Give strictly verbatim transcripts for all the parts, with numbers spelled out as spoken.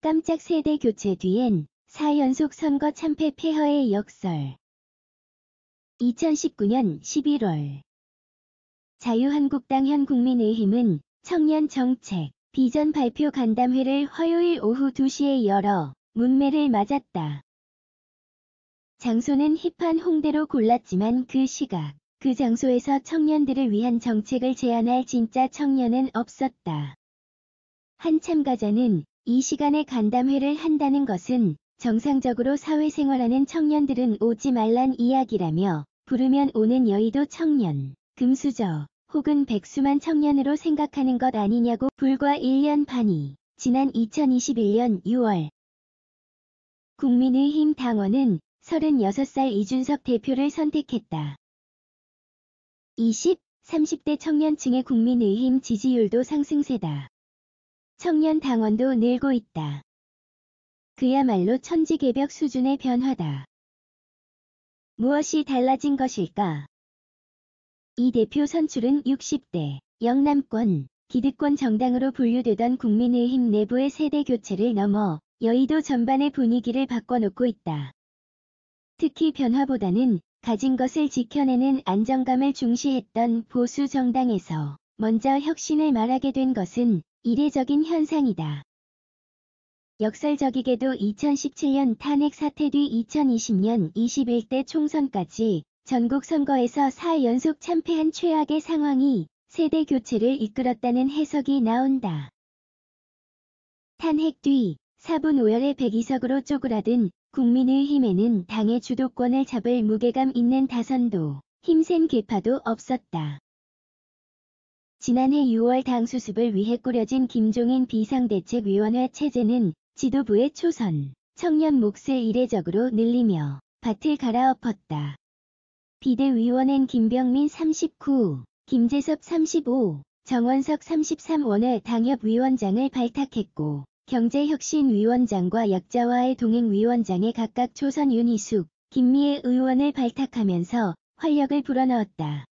깜짝 세대 교체 뒤엔 사 연속 선거 참패 폐허의 역설. 이천십구 년 십일월 자유한국당 현 국민의힘은 청년 정책, 비전 발표 간담회를 화요일 오후 두 시에 열어 문매를 맞았다. 장소는 힙한 홍대로 골랐지만 그 시각, 그 장소에서 청년들을 위한 정책을 제안할 진짜 청년은 없었다. 한 참가자는 이 시간에 간담회를 한다는 것은 정상적으로 사회생활하는 청년들은 오지 말란 이야기라며 부르면 오는 여의도 청년, 금수저 혹은 백수만 청년으로 생각하는 것 아니냐고. 불과 일 년 반이 지난 이천이십일 년 유월 국민의힘 당원은 서른여섯 살 이준석 대표를 선택했다. 이십, 삼십 대 청년층의 국민의힘 지지율도 상승세다. 청년 당원도 늘고 있다. 그야말로 천지개벽 수준의 변화다. 무엇이 달라진 것일까? 이 대표 선출은 육십 대, 영남권, 기득권 정당으로 분류되던 국민의힘 내부의 세대 교체를 넘어 여의도 전반의 분위기를 바꿔놓고 있다. 특히 변화보다는 가진 것을 지켜내는 안정감을 중시했던 보수 정당에서 먼저 혁신을 말하게 된 것은 이례적인 현상이다. 역설적이게도 이천십칠 년 탄핵 사태 뒤 이천이십 년 이십일 대 총선까지 전국 선거에서 사 연속 참패한 최악의 상황이 세대 교체를 이끌었다는 해석이 나온다. 탄핵 뒤 사분오열의 백이 석으로 쪼그라든 국민의힘에는 당의 주도권을 잡을 무게감 있는 다선도, 힘센 계파도 없었다. 지난해 유월 당 수습을 위해 꾸려진 김종인 비상대책위원회 체제는 지도부의 초선, 청년 몫을 이례적으로 늘리며 밭을 갈아엎었다. 비대위원회는 김병민 삼십구, 김재섭 삼십오, 정원석 삼십삼 원의 당협위원장을 발탁했고 경제혁신위원장과 약자와의 동행위원장에 각각 초선 윤희숙, 김미애 의원을 발탁하면서 활력을 불어넣었다.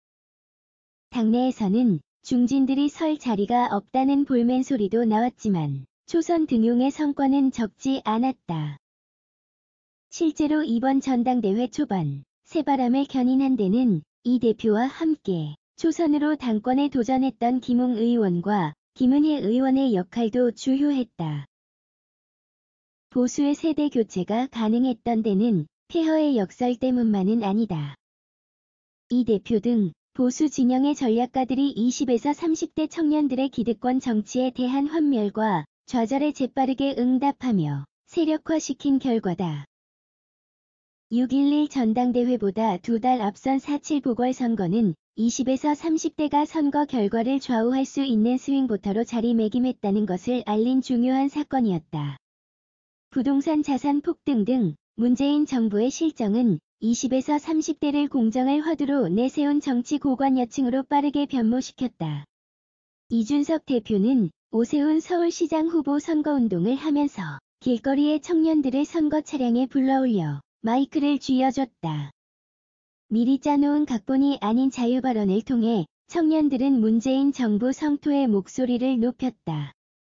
당내에서는 중진들이 설 자리가 없다는 볼멘 소리도 나왔지만 초선 등용의 성과는 적지 않았다. 실제로 이번 전당대회 초반 새바람을 견인한 데는 이 대표와 함께 초선으로 당권에 도전했던 김웅 의원과 김은혜 의원의 역할도 주요했다. 보수의 세대 교체가 가능했던 데는 폐허의 역설 때문만은 아니다. 이 대표 등 보수 진영의 전략가들이 이십에서 삼십 대 청년들의 기득권 정치에 대한 환멸과 좌절에 재빠르게 응답하며 세력화시킨 결과다. 육 일일 전당대회보다 두 달 앞선 사 칠 보궐선거는 이십에서 삼십 대가 선거 결과를 좌우할 수 있는 스윙보터로 자리매김했다는 것을 알린 중요한 사건이었다. 부동산 자산 폭등 등 문재인 정부의 실정은 이십에서 삼십 대를 공정을 화두로 내세운 정치 고관여층으로 빠르게 변모시켰다. 이준석 대표는 오세훈 서울시장 후보 선거운동을 하면서 길거리의 청년들을 선거 차량에 불러올려 마이크를 쥐어줬다. 미리 짜놓은 각본이 아닌 자유발언을 통해 청년들은 문재인 정부 성토의 목소리를 높였다.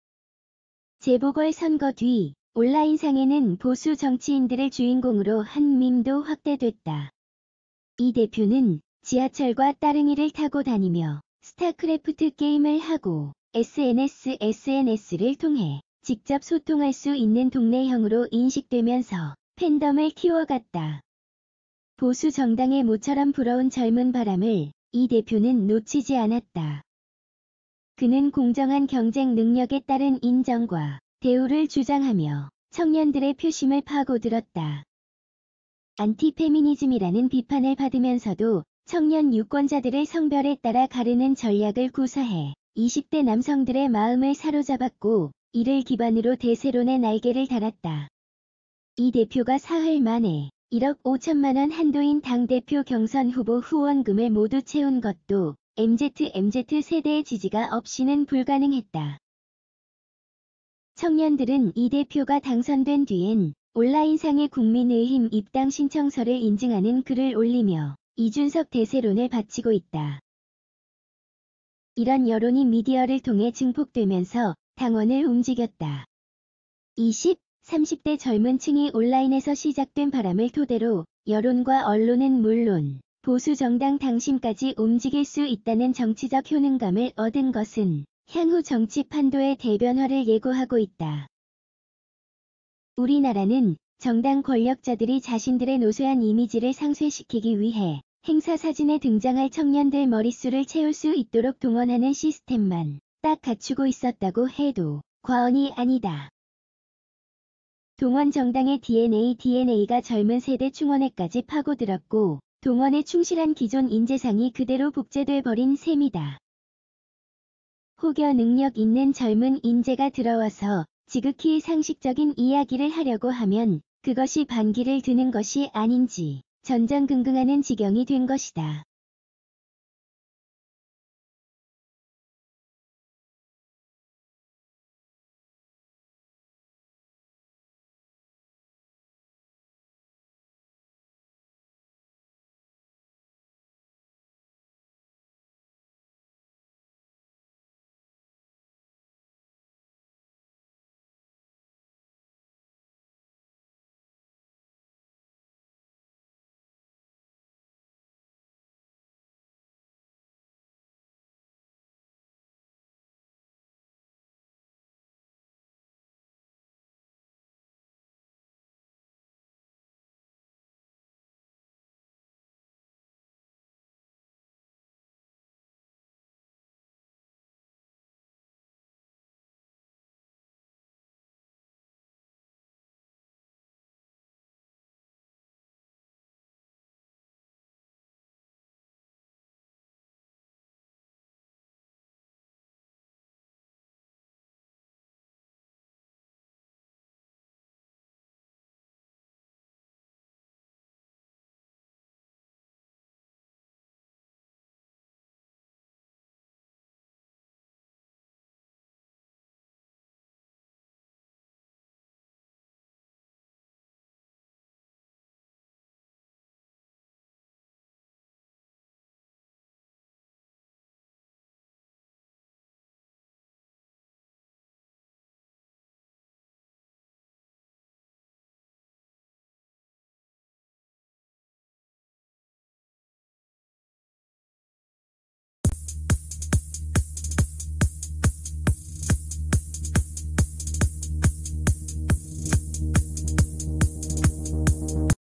재보궐선거 뒤 온라인상에는 보수 정치인들을 주인공으로 한 밈도 확대됐다. 이 대표는 지하철과 따릉이를 타고 다니며 스타크래프트 게임을 하고 에스엔에스, 에스엔에스를 통해 직접 소통할 수 있는 동네형으로 인식되면서 팬덤을 키워갔다. 보수 정당의 모처럼 불어온 젊은 바람을 이 대표는 놓치지 않았다. 그는 공정한 경쟁 능력에 따른 인정과 대우를 주장하며 청년들의 표심을 파고들었다. 안티페미니즘이라는 비판을 받으면서도 청년 유권자들을 성별에 따라 가르는 전략을 구사해 이십 대 남성들의 마음을 사로잡았고 이를 기반으로 대세론의 날개를 달았다. 이 대표가 사흘 만에 일억 오천만 원 한도인 당대표 경선 후보 후원금을 모두 채운 것도 엠지, 엠지 세대의 지지가 없이는 불가능했다. 청년들은 이 대표가 당선된 뒤엔 온라인상의 국민의힘 입당 신청서를 인증하는 글을 올리며 이준석 대세론을 바치고 있다. 이런 여론이 미디어를 통해 증폭되면서 당원을 움직였다. 이십, 삼십 대 젊은 층이 온라인에서 시작된 바람을 토대로 여론과 언론은 물론 보수 정당 당심까지 움직일 수 있다는 정치적 효능감을 얻은 것은 향후 정치 판도의 대변화를 예고하고 있다. 우리나라는 정당 권력자들이 자신들의 노쇠한 이미지를 상쇄시키기 위해 행사 사진에 등장할 청년들 머릿수를 채울 수 있도록 동원하는 시스템만 딱 갖추고 있었다고 해도 과언이 아니다. 동원 정당의 디엔에이 디엔에이가 젊은 세대 충원에까지 파고들었고 동원에 충실한 기존 인재상이 그대로 복제돼 버린 셈이다. 혹여 능력 있는 젊은 인재가 들어와서 지극히 상식적인 이야기를 하려고 하면 그것이 반기를 드는 것이 아닌지 전전긍긍하는 지경이 된 것이다.